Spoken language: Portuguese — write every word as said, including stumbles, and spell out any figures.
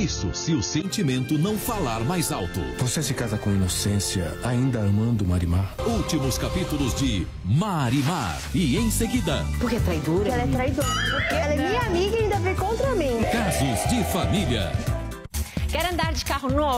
Isso se o sentimento não falar mais alto. Você se casa com inocência, ainda amando Marimar? Últimos capítulos de Marimar. E em seguida... Porque é traidora? Ela é traidora. Porque ela é minha amiga e ainda vem contra mim. Casos de família. Quer andar de carro novo?